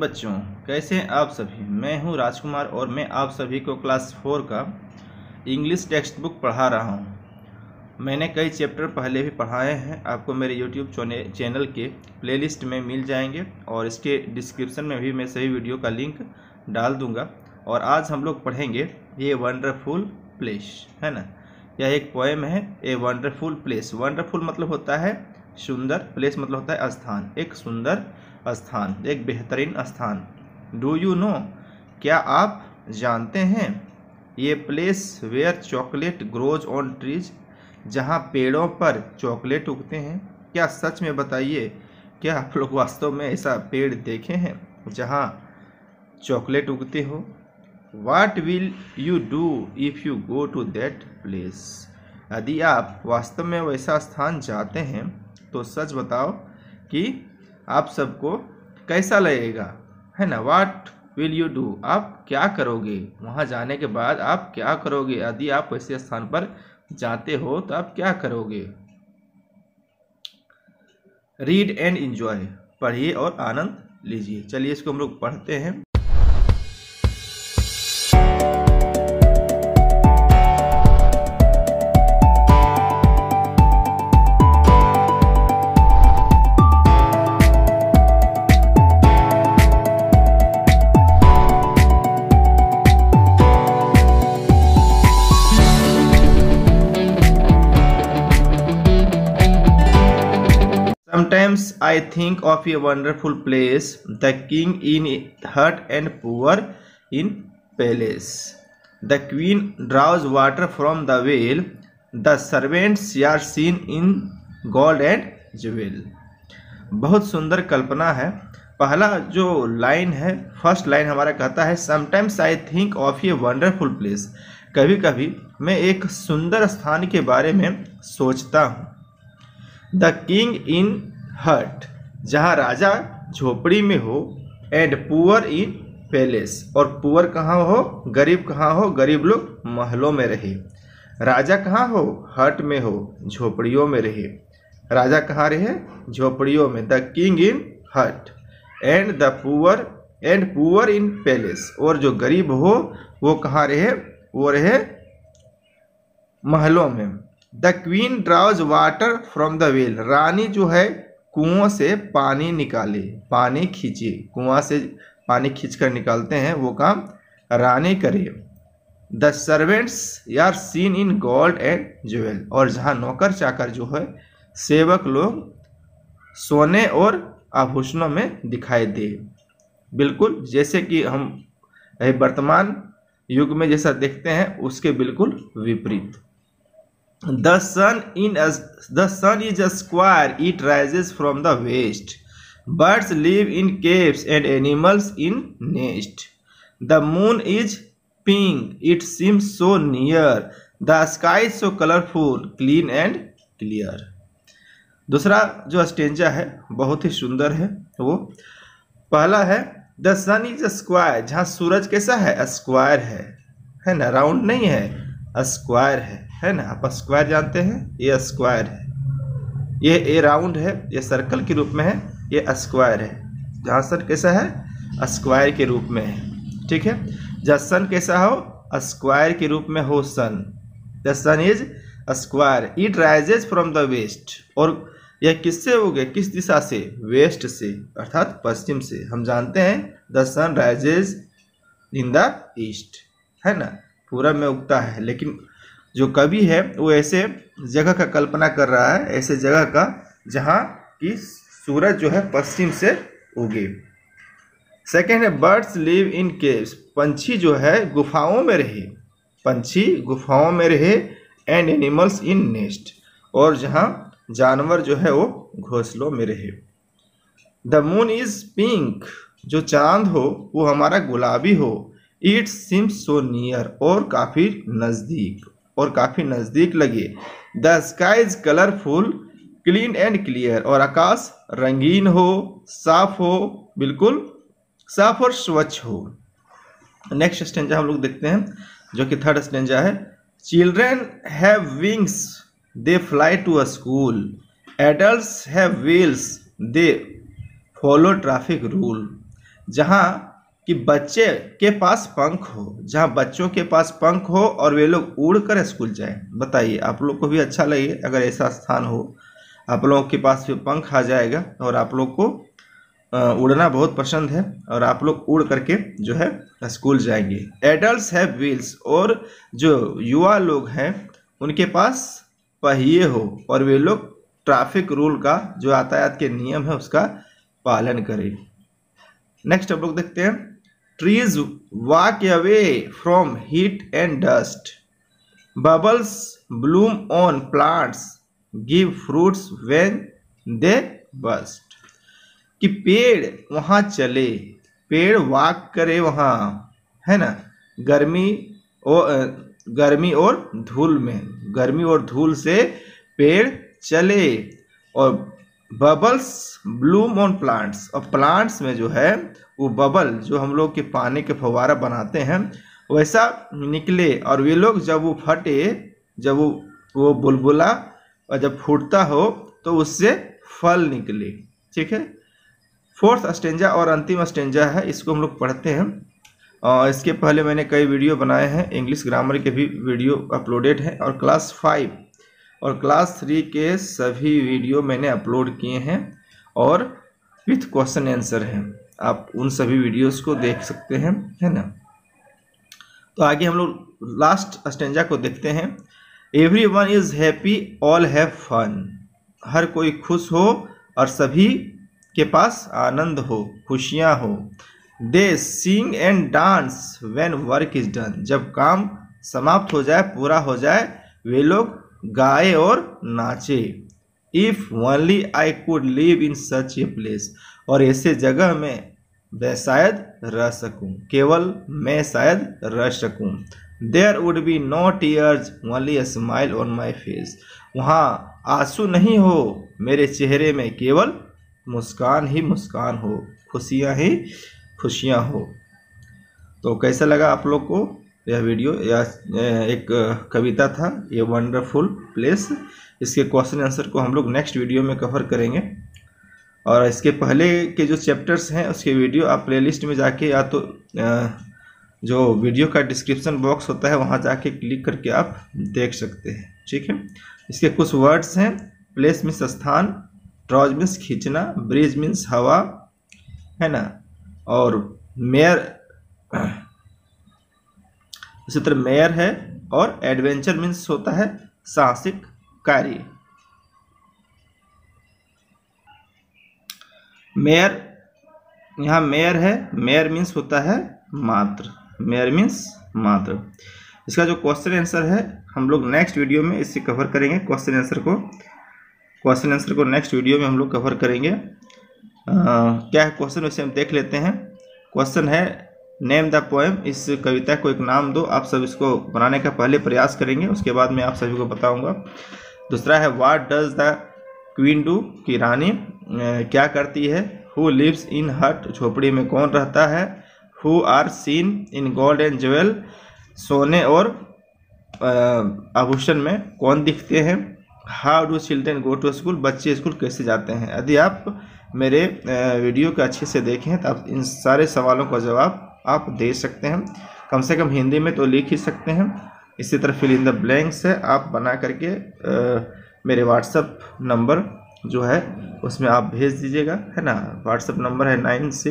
बच्चों, कैसे हैं आप सभी। मैं हूं राजकुमार और मैं आप सभी को क्लास 4 का इंग्लिश टेक्स्ट बुक पढ़ा रहा हूं। मैंने कई चैप्टर पहले भी पढ़ाए हैं, आपको मेरे यूट्यूब चैनल के प्लेलिस्ट में मिल जाएंगे और इसके डिस्क्रिप्शन में भी मैं सही वीडियो का लिंक डाल दूंगा। और आज हम लोग पढ़ेंगे ये वंडरफुल प्लेस, है ना। यह एक पोएम है, ए वंडरफुल प्लेस। वंडरफुल मतलब होता है सुंदर, प्लेस मतलब होता है स्थान, एक सुंदर स्थान, एक बेहतरीन स्थान। डू यू नो, क्या आप जानते हैं, ये place where chocolate grows on trees, जहाँ पेड़ों पर चॉकलेट उगते हैं। क्या सच में बताइए, क्या आप लोग वास्तव में ऐसा पेड़ देखे हैं जहाँ चॉकलेट उगते हो। What will you do if you go to that place? यदि आप वास्तव में वैसा स्थान जाते हैं तो सच बताओ कि आप सबको कैसा लगेगा, है ना। What will you do? आप क्या करोगे वहाँ जाने के बाद, आप क्या करोगे। यदि आप वैसे स्थान पर जाते हो तो आप क्या करोगे। रीड एंड एंजॉय, पढ़िए और आनंद लीजिए। चलिए इसको हम लोग पढ़ते हैं। Sometimes I think of a wonderful place, the king in hut and poor in palace. The queen draws water from the well, the servants are seen in gold and jewel. बहुत सुंदर कल्पना है। पहला जो लाइन है, first line हमारा कहता है sometimes I think of a wonderful place. कभी कभी मैं एक सुंदर स्थान के बारे में सोचता हूँ। द किंग इन हट, जहाँ राजा झोपड़ी में हो, एंड पुअर इन पैलेस, और पुअर कहाँ हो, गरीब कहाँ हो, गरीब लोग महलों में रहे। राजा कहाँ हो, हट में हो, झोपड़ियों में रहे। राजा कहाँ रहे, झोपड़ियों में। द किंग इन हट एंड पुअर इन पैलेस, और जो गरीब हो वो कहाँ रहे, वो रहे महलों में। The queen draws water from the well, रानी जो है कुओं से पानी निकाले, पानी खींचे, कुआं से पानी खींचकर निकालते हैं, वो काम रानी करे। The servants are seen in gold and jewel, और जहाँ नौकर चाकर जो है, सेवक लोग सोने और आभूषणों में दिखाई दे। बिल्कुल जैसे कि हम वर्तमान युग में जैसा देखते हैं उसके बिल्कुल विपरीत। The sun is a square, it rises from the west. Birds live in caves and animals in nests. The moon is pink, it seems so near. The sky is so colorful, clean and clear. दूसरा जो stanza है बहुत ही सुंदर है। वो पहला है the sun is a square, जहाँ सूरज कैसा है, स्क्वायर है ना, राउंड नहीं है, स्क्वायर है ना। आप स्क्वायर जानते हैं, ये स्क्वायर है, ये ए राउंड है, ये सर्कल के रूप में है, ये स्क्वायर है। जहाँ सन कैसा है, स्क्वायर के रूप में है, ठीक है। जहाँ सन कैसा हो, स्क्वायर के रूप में हो sun. The sun is square, it rises from the west, और यह किससे उगे, किस दिशा से, वेस्ट से, अर्थात पश्चिम से। हम जानते हैं the sun rises in the east, है ना, पूरब में उगता है। लेकिन जो कवि है वो ऐसे जगह का कल्पना कर रहा है, ऐसे जगह का जहाँ की सूरज जो है पश्चिम से उगे। सेकेंड है बर्ड्स लिव इन केव्स, पंछी जो है गुफाओं में रहे, पंछी गुफाओं में रहे। एंड एनिमल्स इन नेस्ट, और जहाँ जानवर जो है वो घोंसलों में रहे। द मून इज पिंक, जो चांद हो वो हमारा गुलाबी हो। इट सीम्स सो नियर, और काफ़ी नज़दीक, और काफ़ी नज़दीक लगे। The sky is colourful, clean and clear, और आकाश रंगीन हो, साफ हो, बिल्कुल साफ और स्वच्छ हो। नेक्स्ट स्टेंजा हम लोग देखते हैं जो कि थर्ड स्टेंजा है। Children have wings, they fly to a school. Adults have wheels, they follow traffic rule. जहाँ कि बच्चे के पास पंख हो, जहाँ बच्चों के पास पंख हो और वे लोग उड़ कर स्कूल जाए। बताइए, आप लोग को भी अच्छा लगे अगर ऐसा स्थान हो, आप लोगों के पास भी पंख आ जाएगा और आप लोग को उड़ना बहुत पसंद है और आप लोग उड़ करके जो है स्कूल जाएंगे। एडल्ट्स हैव व्हील्स, और जो युवा लोग हैं उनके पास पहिए हो और वे लोग ट्रैफिक रूल का, जो यातायात के नियम है उसका पालन करें। नेक्स्ट हम लोग देखते हैं, trees walk away from heat and dust, bubbles bloom on plants, give fruits when they burst. कि पेड़ वहाँ चले, पेड़ वॉक करे वहाँ, है ना, गर्मी और धूल में, गर्मी और धूल से पेड़ चले, और बबल्स ब्लूम ऑन प्लांट्स, और प्लांट्स में जो है वो बबल, जो हम लोग के पानी के फव्वारा बनाते हैं वैसा निकले, और वे लोग जब वो फटे, जब वो बुलबुला और जब फूटता हो तो उससे फल निकले। ठीक है, फोर्थ स्टेंजा और अंतिम स्टेंजा है, इसको हम लोग पढ़ते हैं। और इसके पहले मैंने कई वीडियो बनाए हैं, इंग्लिश ग्रामर के भी वीडियो अपलोडेड हैं, और क्लास 5 और क्लास 3 के सभी वीडियो मैंने अपलोड किए हैं और विथ क्वेश्चन आंसर हैं, आप उन सभी वीडियोस को देख सकते हैं, है ना। तो आगे हम लोग लास्ट स्टेंजा को देखते हैं। Everyone is happy, all have fun, हर कोई खुश हो और सभी के पास आनंद हो, खुशियाँ हो। They sing and dance when work is done, जब काम समाप्त हो जाए, पूरा हो जाए, वे लोग गाए और नाचे। If only I could live in such a place, और ऐसे जगह में मैं शायद रह सकूं, केवल मैं शायद रह सकूं। There would be no tears, only a smile on my face, वहाँ आंसू नहीं हो मेरे चेहरे में, केवल मुस्कान ही मुस्कान हो, खुशियाँ ही खुशियाँ हो। तो कैसा लगा आप लोग को यह वीडियो, या एक कविता था ये वंडरफुल प्लेस। इसके क्वेश्चन आंसर को हम लोग नेक्स्ट वीडियो में कवर करेंगे, और इसके पहले के जो चैप्टर्स हैं उसके वीडियो आप प्लेलिस्ट में जाके, या तो जो वीडियो का डिस्क्रिप्शन बॉक्स होता है वहाँ जाके क्लिक करके आप देख सकते हैं। ठीक है, इसके कुछ वर्ड्स हैं, प्लेस मीन्स स्थान, ट्रॉज मीन्स खींचना, ब्रिज मीन्स हवा, है ना, और मेयर, इसी तरह मेयर है, और एडवेंचर मीन्स होता है साहसिक कार्य। मेयर, यहाँ मेयर है, मेयर मीन्स होता है मात्र, मेयर मीन्स मात्र। इसका जो क्वेश्चन आंसर है हम लोग नेक्स्ट वीडियो में इससे कवर करेंगे, क्वेश्चन आंसर को नेक्स्ट वीडियो में हम लोग कवर करेंगे। क्या है क्वेश्चन, वैसे हम देख लेते हैं। क्वेश्चन है नेम द पोएम, इस कविता को एक नाम दो। आप सब इसको बनाने का पहले प्रयास करेंगे, उसके बाद मैं आप सभी को बताऊंगा। दूसरा है what does the queen do, की रानी क्या करती है। हु लिव्स इन हट, झोपड़ी में कौन रहता है। Who are seen in gold and jewel, सोने और आभूषण में कौन दिखते हैं। How do children go to school, बच्चे स्कूल कैसे जाते हैं। यदि आप मेरे वीडियो को अच्छे से देखें तो आप इन सारे सवालों का जवाब आप दे सकते हैं, कम से कम हिंदी में तो लिख ही सकते हैं। इसी तरह फिल इन द ब्लैंक्स है, आप बना करके मेरे व्हाट्सएप नंबर जो है उसमें आप भेज दीजिएगा, है ना। व्हाट्सएप नंबर है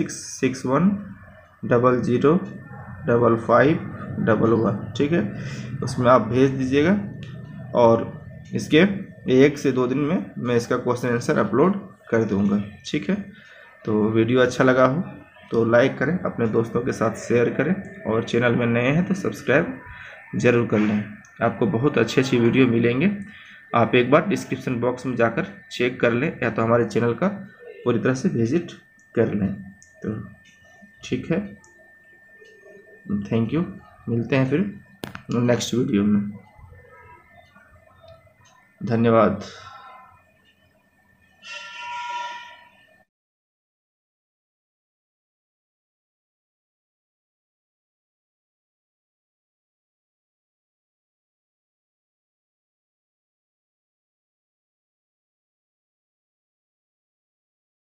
9661005511, ठीक है, उसमें आप भेज दीजिएगा और इसके 1 से 2 दिन में मैं इसका क्वेश्चन आंसर अपलोड कर दूंगा, ठीक है। तो वीडियो अच्छा लगा हो तो लाइक करें, अपने दोस्तों के साथ शेयर करें, और चैनल में नए हैं तो सब्सक्राइब ज़रूर कर लें। आपको बहुत अच्छी वीडियो मिलेंगे, आप एक बार डिस्क्रिप्शन बॉक्स में जाकर चेक कर लें, या तो हमारे चैनल का पूरी तरह से विजिट कर लें। तो ठीक है, थैंक यू, मिलते हैं फिर नेक्स्ट वीडियो में, धन्यवाद।